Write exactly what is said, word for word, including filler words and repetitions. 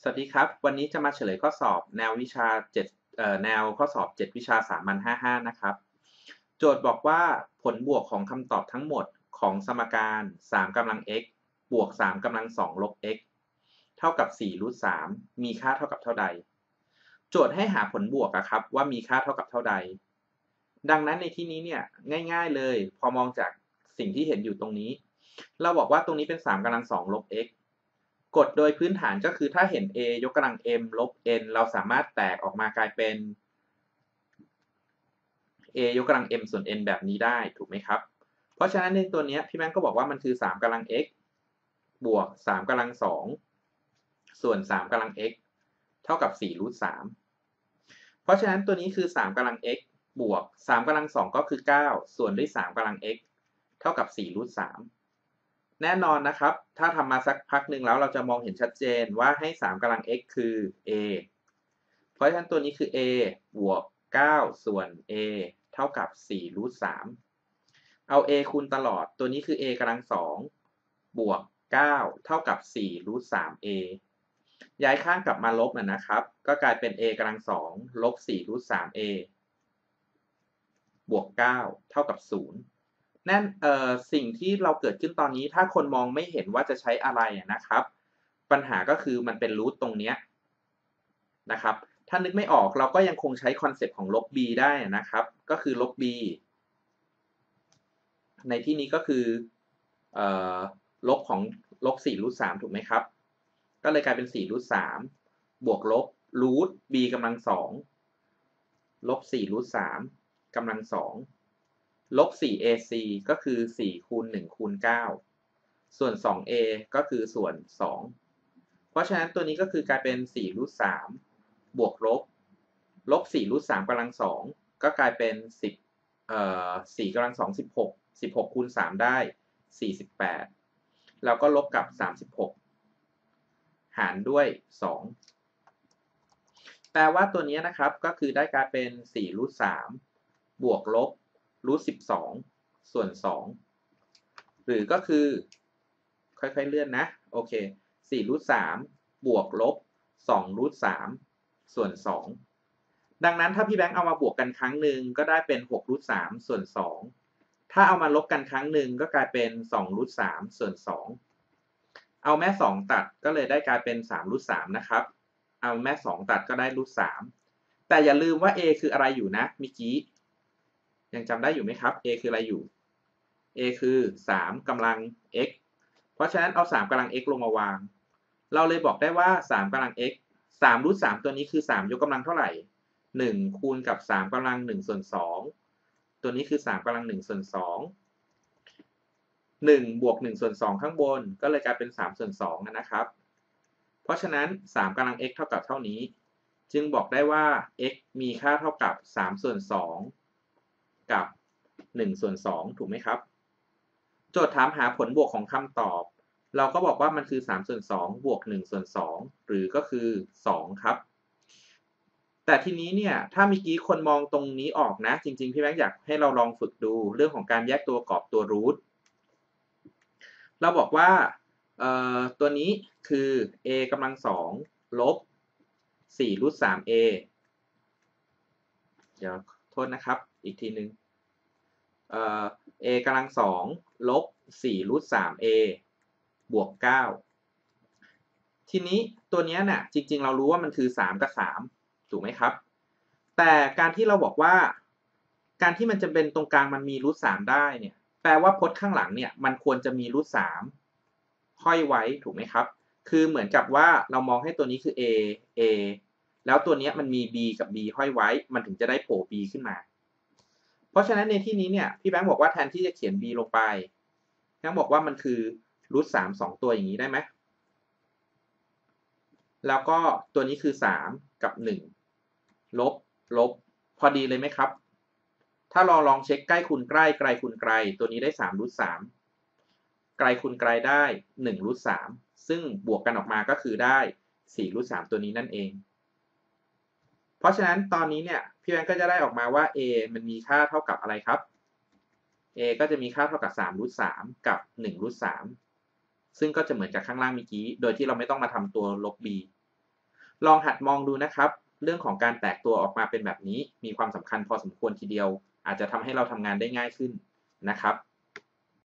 สวัสดีครับวันนี้จะมาเฉลยข้อสอบแนววิชาเจ็ดเอ่อแนวข้อสอบเจ็ดวิชาสามัญห้าสิบห้านะครับโจทย์บอกว่าผลบวกของคำตอบทั้งหมดของสมการสามกำลัง x บวกสามกำลังสองลบ x เท่ากับสี่รูทสามมีค่าเท่ากับเท่าใดโจทย์ให้หาผลบวกอะครับว่ามีค่าเท่ากับเท่าใดดังนั้นในที่นี้เนี่ยง่ายๆเลยพอมองจากสิ่งที่เห็นอยู่ตรงนี้เราบอกว่าตรงนี้เป็นสามกำลังสองลบ xกฎโดยพื้นฐานก็คือถ้าเห็น a ยกกำลัง m ลบ n เราสามารถแตกออกมากลายเป็น a ยกกำลัง m ส่วน n แบบนี้ได้ถูกไหมครับเพราะฉะนั้นในตัวนี้พี่แบงก์ก็บอกว่ามันคือสามกำลัง x บวกสามกำลังสองส่วนสามกำลัง x เท่ากับสี่รูทสามเพราะฉะนั้นตัวนี้คือสามกำลัง x บวกสามกำลังสองก็คือเก้าส่วนด้วยสามกำลัง x เท่ากับสี่รูทสามแน่นอนนะครับถ้าทำมาสักพักหนึ่งแล้วเราจะมองเห็นชัดเจนว่าให้สามกำลัง x คือ a เพราะฉะนั้นตัวนี้คือ a บวกเก้าส่วน a เท่ากับสี่รูทสามเอา a คูณตลอดตัวนี้คือ a กำลังสองบวกเก้าเท่ากับสี่รูทสาม a ย้ายข้างกลับมาลบนะครับก็กลายเป็น a กำลังสองลบสี่รูทสาม a บวกเก้าเท่ากับศูนย์นั่นเอ่อสิ่งที่เราเกิดขึ้นตอนนี้ถ้าคนมองไม่เห็นว่าจะใช้อะไรนะครับปัญหาก็คือมันเป็นรูทตรงนี้นะครับถ้านึกไม่ออกเราก็ยังคงใช้คอนเซปต์ของลบ b ได้นะครับก็คือลบ b ในที่นี้ก็คือเอ่อลบของลบสี่รูทสามถูกไหมครับก็เลยกลายเป็นสี่รูทสามบวกลบรูท b กำลังสองลบสี่รูทสามกำลังสองลบสี่ ac ก็คือสี่คูณหนึ่งคูณเก้าส่วนสอง a ก็คือส่วนสองเพราะฉะนั้นตัวนี้ก็คือกลายเป็นสี่รูทสามบวกลบลบสี่รูทสามกำลังสองก็กลายเป็นสิบเอ่อสี่กำลังสองสิบหกสิบหกคูณสามได้สี่สิบแปดแล้วก็ลบกับสามสิบหกหารด้วยสองแปลว่าตัวนี้นะครับก็คือได้กลายเป็นสี่รูทสามบวกลบรูทสิบสองส่วนสองหรือก็คือค่อยๆเลื่อนนะโอเคสี่รูทสามบวกลบสองรูทสามส่วนสองดังนั้นถ้าพี่แบงค์เอามาบวกกันครั้งหนึ่งก็ได้เป็นหกรูทสามส่วนสองถ้าเอามาลบกันครั้งหนึ่งก็กลายเป็นสองรูทสามส่วนสองเอาแม่สองตัดก็เลยได้กลายเป็นสามรูทสามนะครับเอาแม่สองตัดก็ได้รูทสามแต่อย่าลืมว่า a คืออะไรอยู่นะเมื่อกี้ยังจำได้อยู่ไหมครับ a คืออะไรอยู่ a คือสามกำลัง x เพราะฉะนั้นเอาสามกำลัง x ลงมาวางเราเลยบอกได้ว่าสามกำลัง x สามรูทสามตัวนี้คือสามยกกำลังเท่าไหร่หนึ่งคูณกับสามกำลังหนึ่งส่วนสองตัวนี้คือสามกำลังหนึ่งส่วนสองหนึ่งบวกหนึ่งส่วนสองข้างบนก็เลยกลายเป็นสามส่วนสองนะครับเพราะฉะนั้นสามกำลัง x เท่ากับเท่านี้จึงบอกได้ว่า x มีค่าเท่ากับสามส่วนสองกับหนึ่งส่วนสองถูกไหมครับโจทย์ถามหาผลบวกของคำตอบเราก็บอกว่ามันคือสามส่วนสองบวกหนึ่งส่วนสองหรือก็คือสองครับแต่ทีนี้เนี่ยถ้าเมื่อกี้คนมองตรงนี้ออกนะจริงๆพี่แบงค์อยากให้เราลองฝึกดูเรื่องของการแยกตัวกรอบตัวรูทเราบอกว่าเอ่อตัวนี้คือ a กำลังสองลบสี่รูทสาม a เดี๋ยวโทษนะครับอีกทีหนึ่งเอ่อ a กำลังสองลบสี่รูทสาม a บวกเก้าทีนี้ตัวนี้น่ะจริงๆเรารู้ว่ามันคือสามกับสามถูกไหมครับแต่การที่เราบอกว่าการที่มันจะเป็นตรงกลางมันมีรูทสามได้เนี่ยแปลว่าพจน์ข้างหลังเนี่ยมันควรจะมีรูทสามห้อยไว้ถูกไหมครับคือเหมือนกับว่าเรามองให้ตัวนี้คือ a a แล้วตัวนี้มันมี b กับ b ห้อยไว้มันถึงจะได้โผล่ b ขึ้นมาเพราะฉะนั้นในที่นี้เนี่ยพี่แบงค์บอกว่าแทนที่จะเขียน b ลงไปพี่แบงค์บอกว่ามันคือรูทสามสองตัวอย่างนี้ได้ไหมแล้วก็ตัวนี้คือสามกับหนึ่งลบลบพอดีเลยไหมครับถ้าเราลองเช็คใกล้คูณใกล้ไกลคูณไกลตัวนี้ได้สามรูทสามไกลคูณไกลได้หนึ่งรูทสามซึ่งบวกกันออกมาก็คือได้สี่รูทสามตัวนี้นั่นเองเพราะฉะนั้นตอนนี้เนี่ยพี่แบงค์ก็จะได้ออกมาว่า a มันมีค่าเท่ากับอะไรครับ a ก็จะมีค่าเท่ากับสามรูทสามกับหนึ่งรูทสามซึ่งก็จะเหมือนกับข้างล่างเมื่อกี้โดยที่เราไม่ต้องมาทำตัวลบ b ลองหัดมองดูนะครับเรื่องของการแตกตัวออกมาเป็นแบบนี้มีความสำคัญพอสมควรทีเดียวอาจจะทำให้เราทำงานได้ง่ายขึ้นนะครับ